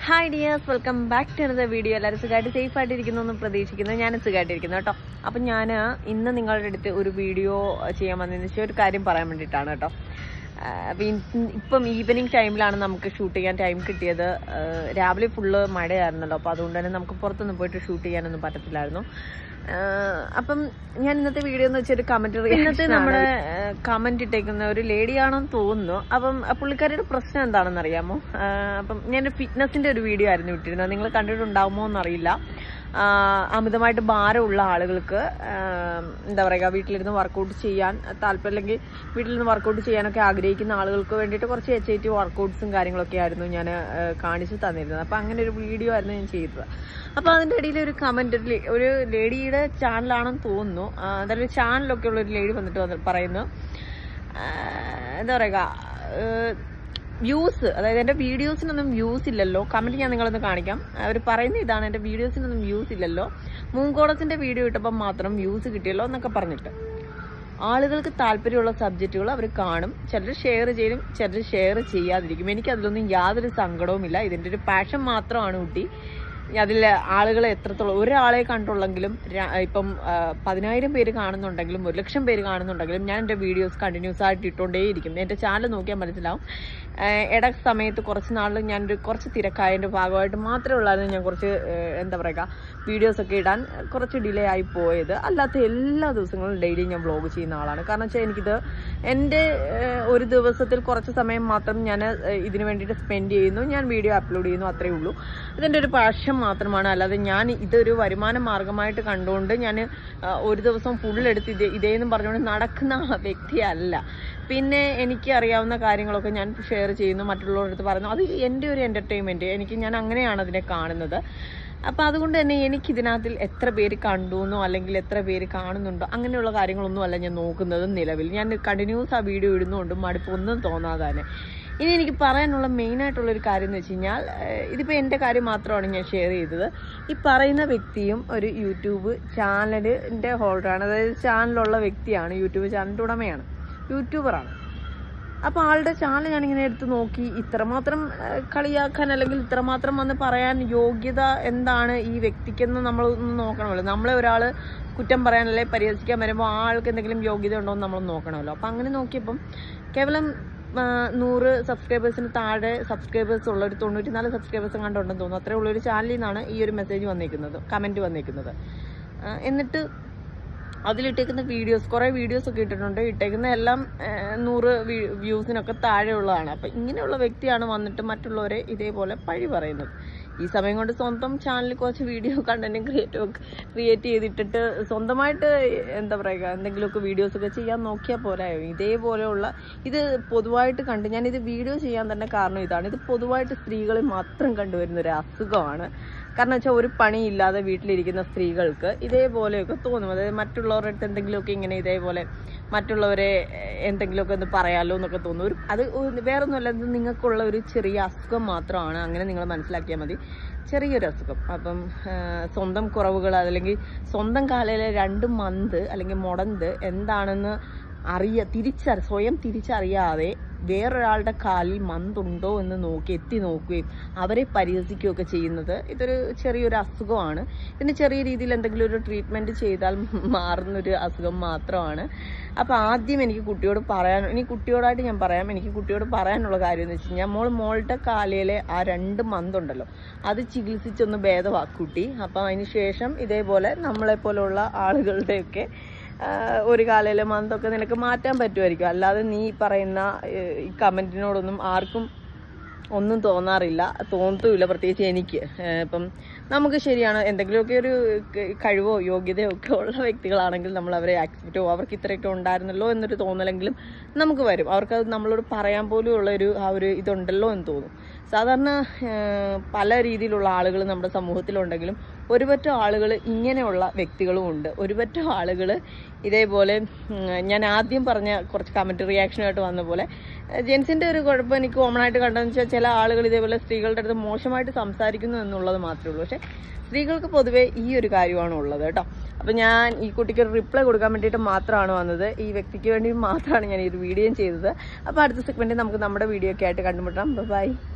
Hi dears, welcome back to another video. എല്ലാവരും സുഖമായിട്ട് safe ആയിട്ടിരിക്കുന്നു എന്ന് പ്രതീക്ഷിക്കുന്നു. ഞാനും സുഖമായിട്ടിരിക്കുന്നു കേട്ടോ. അപ്പം ഞാൻ ഇന്ന് നിങ്ങളുടെ അടുത്ത് ഒരു വീഡിയോ ചെയ്യാൻ വന്നതെന്ന് വെച്ചാൽ ഒരു കാര്യം പറയാൻ വേണ്ടിയിട്ടാണ് കേട്ടോ. ഇപ്പം ഈവനിങ് ടൈമിലാണ് നമുക്ക് ഷൂട്ട് ചെയ്യാൻ ടൈം കിട്ടിയത്. രാവിലെ ഫുള്ള് മഴയായിരുന്നല്ലോ, അപ്പോൾ അതുകൊണ്ട് തന്നെ നമുക്ക് പുറത്തൊന്നും പോയിട്ട് ഷൂട്ട് ചെയ്യാനൊന്നും പറ്റത്തില്ലായിരുന്നു. അപ്പം ഞാൻ ഇന്നത്തെ വീഡിയോ എന്ന് വെച്ചൊരു കമന്റ്, ഇന്നത്തെ നമ്മുടെ കമന്റ് ഇട്ടേക്കുന്ന ഒരു ലേഡിയാണെന്ന് തോന്നുന്നു. അപ്പം പുള്ളിക്കാരിയുടെ പ്രശ്നം എന്താണെന്ന് അറിയാമോ? അപ്പം ഞാൻ ഫിറ്റ്നസിന്റെ ഒരു വീഡിയോ ആയിരുന്നു ഇട്ടിരുന്നത്. നിങ്ങൾ കണ്ടിട്ടുണ്ടാവുമോ എന്നറിയില്ല. അമിതമായിട്ട് ഭാരമുള്ള ആളുകൾക്ക് എന്താ പറയുക, വീട്ടിലിരുന്ന് വർക്കൗട്ട് ചെയ്യാൻ താല്പര്യം, അല്ലെങ്കിൽ വീട്ടിലിരുന്ന് വർക്കൗട്ട് ചെയ്യാനൊക്കെ ആഗ്രഹിക്കുന്ന ആളുകൾക്ക് വേണ്ടിയിട്ട് കുറച്ച് HIIT വർക്കൗട്ട്സും കാര്യങ്ങളൊക്കെ ആയിരുന്നു ഞാൻ കാണിച്ചു തന്നിരുന്നത്. അപ്പം അങ്ങനെ ഒരു വീഡിയോ ആയിരുന്നു ഞാൻ ചെയ്തത്. അപ്പോൾ അതിൻ്റെ ഇടയിൽ ഒരു കമന്റ്, ഒരു ലേഡിയുടെ ചാനലാണെന്ന് തോന്നുന്നു, എന്തായാലും ചാനലൊക്കെ ഉള്ള ഒരു ലേഡി വന്നിട്ട് പറയുന്നു, എന്താ പറയുക, വ്യൂസ്, അതായത് എൻ്റെ വീഡിയോസിനൊന്നും വ്യൂസ് ഇല്ലല്ലോ. കമന്റ് ഞാൻ നിങ്ങളൊന്ന് കാണിക്കാം. അവർ പറയുന്ന ഇതാണ്, എൻ്റെ വീഡിയോസിനൊന്നും വ്യൂസ് ഇല്ലല്ലോ, മൂങ്കോടത്തിന്റെ വീഡിയോ ഇട്ടപ്പം മാത്രം വ്യൂസ് കിട്ടിയല്ലോ എന്നൊക്കെ പറഞ്ഞിട്ട്. ആളുകൾക്ക് താല്പര്യമുള്ള സബ്ജക്റ്റുകൾ അവർ കാണും, ചിലർ ഷെയർ ചെയ്യും, ചിലർ ഷെയർ ചെയ്യാതിരിക്കും. എനിക്ക് അതിലൊന്നും യാതൊരു സങ്കടവുമില്ല. ഇതിൻ്റെ ഒരു പാഷൻ മാത്രമാണ് കുട്ടി. അതിൽ ആളുകളെ എത്രത്തോളം, ഒരാളെ കണ്ടുള്ളെങ്കിലും ഇപ്പം 10,000 പേര് കാണുന്നുണ്ടെങ്കിലും 1,00,000 പേര് കാണുന്നുണ്ടെങ്കിലും ഞാൻ എൻ്റെ വീഡിയോസ് കണ്ടിന്യൂസ് ആയിട്ട് ഇട്ടുകൊണ്ടേയിരിക്കും. എൻ്റെ ചാനൽ നോക്കിയാൽ മനസ്സിലാവും. ഇട സമയത്ത് കുറച്ച് നാളിൽ ഞാനൊരു കുറച്ച് തിരക്കായതിൻ്റെ ഭാഗമായിട്ട് മാത്രമേ ഉള്ളായിരുന്നു ഞാൻ കുറച്ച് എന്താ പറയുക വീഡിയോസൊക്കെ ഇടാൻ കുറച്ച് ഡിലേ ആയി പോയത്. അല്ലാത്ത എല്ലാ ദിവസങ്ങളും ഡെയിലി ഞാൻ വ്ളോഗ് ചെയ്യുന്ന ആളാണ്. കാരണം വെച്ചാൽ എനിക്കിത് എൻ്റെ ഒരു ദിവസത്തിൽ കുറച്ച് സമയം മാത്രം ഞാൻ ഇതിന് വേണ്ടിയിട്ട് സ്പെൻഡ് ചെയ്യുന്നു, ഞാൻ വീഡിയോ അപ്ലോഡ് ചെയ്യുന്നു, അത്രയേ ഉള്ളൂ. ഇതിൻ്റെ ഒരു പാഷൻ മാത്രമാണ്. അല്ലാതെ ഞാൻ ഇതൊരു വരുമാന മാർഗമായിട്ട് കണ്ടുകൊണ്ട് ഞാൻ ഒരു ദിവസം ഫുള്ളെടുത്ത് ഇതേന്നും പറഞ്ഞുകൊണ്ട് നടക്കുന്ന വ്യക്തിയല്ല. പിന്നെ എനിക്ക് അറിയാവുന്ന കാര്യങ്ങളൊക്കെ ഞാൻ ഷെയർ ചെയ്യുന്നു, മറ്റുള്ളവരുടെ അടുത്ത് പറയുന്നു. അത് എൻ്റെ ഒരു എൻ്റർടൈൻമെൻറ്റ്, ഞാൻ അങ്ങനെയാണ് അതിനെ കാണുന്നത്. അപ്പം അതുകൊണ്ട് തന്നെ എനിക്കിതിനകത്തിൽ എത്ര പേര് കണ്ടുവെന്നോ അല്ലെങ്കിൽ എത്ര പേര് കാണുന്നുണ്ടോ അങ്ങനെയുള്ള കാര്യങ്ങളൊന്നും അല്ല ഞാൻ നോക്കുന്നത് നിലവിൽ. ഞാൻ കണ്ടിന്യൂസ് ആ വീഡിയോ ഇടുന്നുകൊണ്ടും മടുപ്പൊന്നും തോന്നാതെ. ഇനി എനിക്ക് പറയാനുള്ള മെയിനായിട്ടുള്ളൊരു കാര്യം എന്ന് വെച്ച് കഴിഞ്ഞാൽ, ഇതിപ്പോൾ എൻ്റെ കാര്യം മാത്രമാണ് ഞാൻ ഷെയർ ചെയ്തത്. ഈ പറയുന്ന വ്യക്തിയും ഒരു യൂട്യൂബ് ചാനലിൻ്റെ ഹോൾഡറാണ്, അതായത് ചാനലുള്ള വ്യക്തിയാണ്, യൂട്യൂബ് ചാനലിൻ്റെ ഉടമയാണ്, യൂട്യൂബറാണ്. അപ്പോൾ ആളുടെ ചാനൽ ഞാനിങ്ങനെ എടുത്ത് നോക്കി, ഇത്രമാത്രം കളിയാക്കാൻ അല്ലെങ്കിൽ ഇത്രമാത്രം വന്ന് പറയാൻ യോഗ്യത എന്താണ് ഈ വ്യക്തിക്കെന്ന് നമ്മളൊന്ന് നോക്കണമല്ലോ. നമ്മളെ ഒരാൾ കുറ്റം പറയാൻ അല്ലെങ്കിൽ പരിഹസിക്കാൻ വരുമ്പോൾ ആൾക്ക് എന്തെങ്കിലും യോഗ്യത ഉണ്ടോ എന്ന് നമ്മൾ നോക്കണമല്ലോ. അപ്പം അങ്ങനെ നോക്കിയപ്പം കേവലം 100 സബ്സ്ക്രൈബേഴ്സിന് താഴെ സബ്സ്ക്രൈബേഴ്സ് ഉള്ള ഒരു 94 സബ്സ്ക്രൈബേഴ്സും കണ്ടുണ്ടെന്ന് തോന്നുന്നു. അത്രേ ഉള്ളൊരു ചാനലിൽ നിന്നാണ് ഈ ഒരു മെസ്സേജ് വന്നേക്കുന്നത്, കമൻറ്റ് വന്നേക്കുന്നത്. എന്നിട്ട് അതിലിട്ടേക്കുന്ന വീഡിയോസ്, കുറേ വീഡിയോസൊക്കെ ഇട്ടിട്ടുണ്ട്, ഇട്ടേക്കുന്ന എല്ലാം 100 വ്യൂസിനൊക്കെ താഴെയുള്ളതാണ്. അപ്പം ഇങ്ങനെയുള്ള വ്യക്തിയാണ് വന്നിട്ട് മറ്റുള്ളവരെ ഇതേപോലെ പഴി പറയുന്നത്. ഈ സമയം കൊണ്ട് സ്വന്തം ചാനലിൽ കുറച്ച് വീഡിയോ കണ്ടന്റും ക്രിയേറ്റ് ചെയ്തിട്ടിട്ട് സ്വന്തമായിട്ട് എന്താ പറയുക എന്തെങ്കിലുമൊക്കെ വീഡിയോസൊക്കെ ചെയ്യാൻ നോക്കിയാൽ പോരായോ? ഇതേപോലെയുള്ള ഇത് പൊതുവായിട്ട് കണ്ട്, ഞാനിത് വീഡിയോ ചെയ്യാൻ തന്നെ കാരണം ഇതാണ്. ഇത് പൊതുവായിട്ട് സ്ത്രീകളിൽ മാത്രം കണ്ടുവരുന്ന ഒരു അസുഖമാണ്. കാരണം വെച്ചാൽ ഒരു പണിയില്ലാതെ വീട്ടിലിരിക്കുന്ന സ്ത്രീകൾക്ക് ഇതേപോലെയൊക്കെ തോന്നും. അതായത് മറ്റുള്ളവരുടെ അടുത്ത് എന്തെങ്കിലുമൊക്കെ ഇങ്ങനെ ഇതേപോലെ മറ്റുള്ളവരെ എന്തെങ്കിലുമൊക്കെ ഒന്ന് പറയാമല്ലോ എന്നൊക്കെ തോന്നും. അത് വേറൊന്നുമല്ല, ഇത് നിങ്ങൾക്കുള്ള ഒരു ചെറിയ അസുഖം മാത്രമാണ്. അങ്ങനെ നിങ്ങൾ മനസ്സിലാക്കിയാൽ മതി, ചെറിയൊരു അസുഖം. അപ്പം സ്വന്തം കുറവുകൾ അല്ലെങ്കിൽ സ്വന്തം കാലയിലെ 2 മന്ത് അല്ലെങ്കിൽ മുടന്ത് എന്താണെന്ന് സ്വയം തിരിച്ചറിയാതെ വേറൊരാളുടെ കാലിൽ മന്തുണ്ടോ എന്ന് എത്തി നോക്കുകയും അവരെ പരിഹസിക്കുകയൊക്കെ ചെയ്യുന്നത് ഇതൊരു ചെറിയൊരു അസുഖമാണ്. ഇതിന് ചെറിയ രീതിയിൽ എന്തെങ്കിലും ഒരു ട്രീറ്റ്മെൻറ്റ് ചെയ്താൽ മാറുന്നൊരു അസുഖം മാത്രമാണ്. അപ്പോൾ ആദ്യം എനിക്ക് കുട്ടിയോട് കുട്ടിയോടായിട്ട് ഞാൻ പറയാം, എനിക്ക് കുട്ടിയോട് പറയാനുള്ള കാര്യം എന്ന് വെച്ച് കഴിഞ്ഞാൽ, മോളുടെ കാലയിലെ ആ 2 മന്തുണ്ടല്ലോ, അത് ചികിത്സിച്ചൊന്ന് ഭേദമാക്കൂട്ടി. അപ്പം അതിന് ശേഷം ഇതേപോലെ നമ്മളെപ്പോലുള്ള ആളുകളുടെയൊക്കെ ഒരു കാലയിലെ മന്തൊക്കെ നിനക്ക് മാറ്റാൻ പറ്റുമായിരിക്കും. അല്ലാതെ നീ പറയുന്ന ഈ കമൻറ്റിനോടൊന്നും ആർക്കും ഒന്നും തോന്നത്തുമില്ല, പ്രത്യേകിച്ച് എനിക്ക്. ഇപ്പം നമുക്ക് ശരിയാണ്, എന്തെങ്കിലുമൊക്കെ ഒരു കഴിവോ യോഗ്യതയോ ഒക്കെ ഉള്ള വ്യക്തികളാണെങ്കിൽ നമ്മൾ അവരെ ആക്സെപ്റ്റ് ചെയ്യും. അവർക്ക് ഇത്രയൊക്കെ ഉണ്ടായിരുന്നല്ലോ എന്നൊരു തോന്നലെങ്കിലും നമുക്ക് വരും. അവർക്കത് നമ്മളോട് പറയാൻ പോലും ഉള്ളൊരു ആ ഒരു ഇതുണ്ടല്ലോ എന്ന് തോന്നും. സാധാരണ പല രീതിയിലുള്ള ആളുകൾ നമ്മുടെ സമൂഹത്തിലുണ്ടെങ്കിലും ഒരുപറ്റം ആളുകൾ ഇങ്ങനെയുള്ള വ്യക്തികളും ഉണ്ട്. ഒരുപറ്റം ആളുകൾ ഇതേപോലെ ഞാൻ ആദ്യം പറഞ്ഞ കുറച്ച് കമൻറ്റ് റിയാക്ഷനായിട്ട് വന്ന പോലെ ജെൻസിൻ്റെ ഒരു കുഴപ്പം എനിക്ക് കോമൺ ആയിട്ട് കണ്ടതെന്ന് വെച്ചാൽ, ചില ആളുകൾ ഇതേപോലെ സ്ത്രീകളുടെ അടുത്ത് മോശമായിട്ട് സംസാരിക്കുന്നു എന്നുള്ളത് മാത്രമേ ഉള്ളൂ. പക്ഷേ സ്ത്രീകൾക്ക് പൊതുവെ ഈ ഒരു കാര്യമാണ് ഉള്ളത് കേട്ടോ. അപ്പം ഞാൻ ഈ കുട്ടിക്ക് ഒരു റിപ്ലൈ കൊടുക്കാൻ വേണ്ടിയിട്ട് മാത്രമാണ് വന്നത്, ഈ വ്യക്തിക്ക് വേണ്ടി മാത്രമാണ് ഞാൻ ഈ ഒരു വീഡിയോ ചെയ്തത്. അപ്പോൾ അടുത്ത സെഗ്മെൻറ്റിൽ നമുക്ക് നമ്മുടെ വീഡിയോ ഒക്കെ ആയിട്ട് കണ്ടുമുട്ടാം. ബൈ.